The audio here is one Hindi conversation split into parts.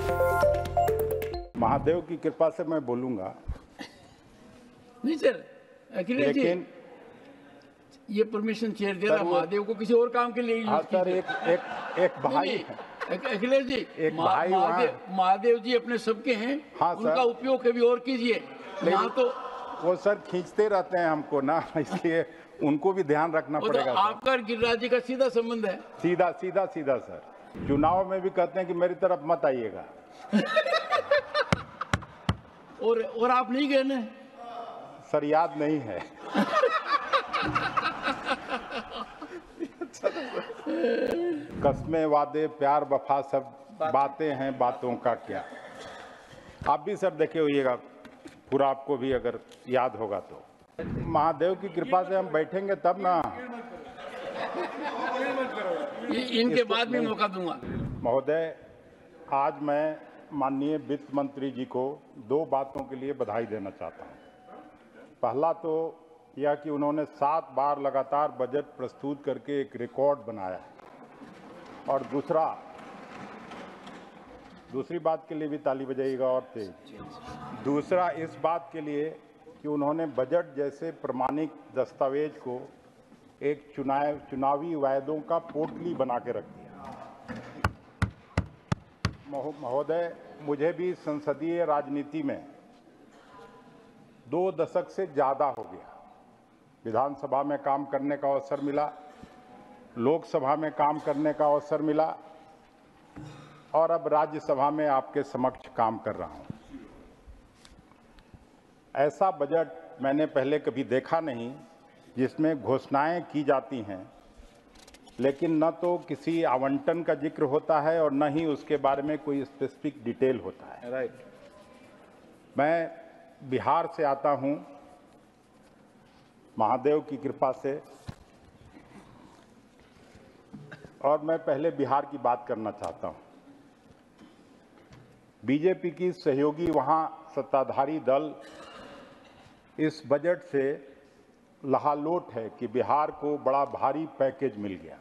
महादेव की कृपा से मैं बोलूंगा। नहीं सर, अखिलेश जी, लेकिन ये परमिशन चेयर दे रहा महादेव को किसी और काम के लिए यूज हाँ सर, कीजिए। एक भाई नहीं, अखिलेश जी, एक भाई महादेव जी अपने सबके हैं। हाँ उनका सर, उपयोग कभी और कीजिए। यहाँ तो वो सर खींचते रहते हैं हमको ना, इसलिए उनको भी ध्यान रखना पड़ेगा। आपका गिरिराज जी का सीधा संबंध है। सीधा सीधा सीधा सर। चुनाव में भी कहते हैं कि मेरी तरफ मत आइएगा। और आप नहीं गए ना सर, याद नहीं है। कस्में वादे प्यार वफा सब बातें हैं, बातों का क्या। आप भी सर देखे होइएगा पूरा, आपको भी अगर याद होगा तो। महादेव की कृपा से हम बैठेंगे तब ना। इनके बाद भी मौका दूंगा। महोदय, आज मैं माननीय वित्त मंत्री जी को 2 बातों के लिए बधाई देना चाहता हूं। पहला तो यह कि उन्होंने 7 बार लगातार बजट प्रस्तुत करके एक रिकॉर्ड बनाया है, और दूसरी बात के लिए भी ताली बजाइएगा और तेज। दूसरा इस बात के लिए कि उन्होंने बजट जैसे प्रमाणिक दस्तावेज को एक चुनावी वायदों का पोटली बना के रख दिया। महोदय, मुझे भी संसदीय राजनीति में 2 दशक से ज़्यादा हो गया। विधानसभा में काम करने का अवसर मिला, लोकसभा में काम करने का अवसर मिला, और अब राज्यसभा में आपके समक्ष काम कर रहा हूं। ऐसा बजट मैंने पहले कभी देखा नहीं जिसमें घोषणाएं की जाती हैं, लेकिन न तो किसी आवंटन का जिक्र होता है और न ही उसके बारे में कोई स्पेसिफिक डिटेल होता है। राइट। मैं बिहार से आता हूं, महादेव की कृपा से, और मैं पहले बिहार की बात करना चाहता हूं। बीजेपी की सहयोगी वहां सत्ताधारी दल इस बजट से लहालोट है कि बिहार को बड़ा भारी पैकेज मिल गया।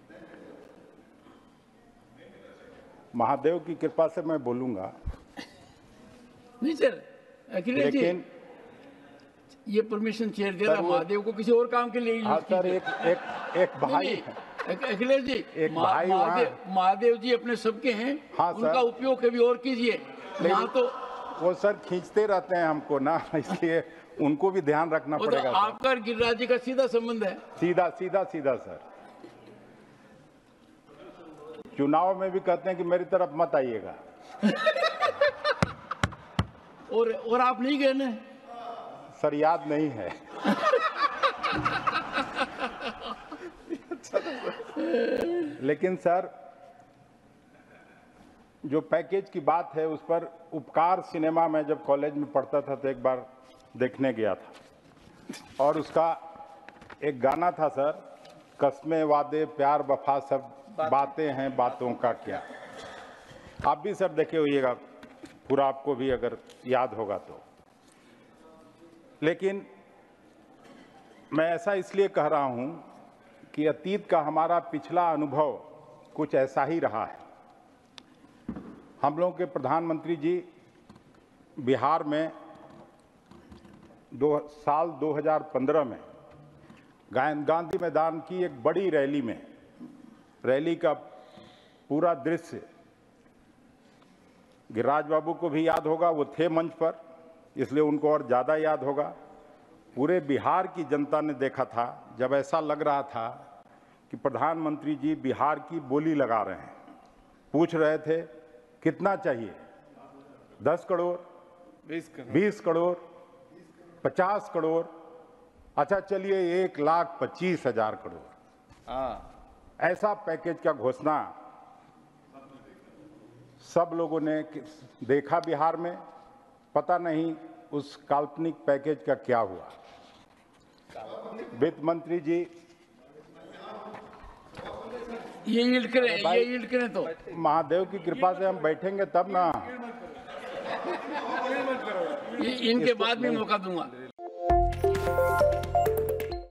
महादेव की कृपा से मैं बोलूंगा। नहीं सर, अखिलेश जी, ये परमिशन चेयर दे रहा महादेव को किसी और काम के लिए यूज हाँ सर, एक भाई अखिलेश जी, एक भाई महादेव जी अपने सबके हैं। हाँ उनका उपयोग कभी और कीजिए। यहाँ तो वो सर खींचते रहते हैं हमको ना, इसलिए उनको भी ध्यान रखना पड़ेगा। आपका गिरिराज जी का सीधा संबंध है। सीधा सीधा सीधा सर। चुनाव में भी कहते हैं कि मेरी तरफ मत आइएगा। और आप नहीं गए ना सर, याद नहीं है। लेकिन सर, जो पैकेज की बात है उस पर उपकार सिनेमा में जब कॉलेज में पढ़ता था तो एक बार देखने गया था, और उसका एक गाना था सर, कस्में वादे प्यार वफा सब बातें हैं, बातों का क्या। आप भी सर देखे होइएगा पूरा, आपको भी अगर याद होगा तो। लेकिन मैं ऐसा इसलिए कह रहा हूं कि अतीत का हमारा पिछला अनुभव कुछ ऐसा ही रहा है। हम लोगों के प्रधानमंत्री जी बिहार में साल 2015 में गांधी मैदान की एक बड़ी रैली का पूरा दृश्य गिरिराज बाबू को भी याद होगा, वो थे मंच पर, इसलिए उनको और ज़्यादा याद होगा। पूरे बिहार की जनता ने देखा था, जब ऐसा लग रहा था कि प्रधानमंत्री जी बिहार की बोली लगा रहे हैं। पूछ रहे थे कितना चाहिए, 10 करोड़, 20 करोड़, 50 करोड़, अच्छा चलिए 1,25,000 करोड़। ऐसा पैकेज का घोषणा सब लोगों ने देखा बिहार में। पता नहीं उस काल्पनिक पैकेज का क्या हुआ। वित्त मंत्री जी ये यील्ड करें तो महादेव की कृपा से हम बैठेंगे तब ना। इनके बाद भी मौका दूंगा।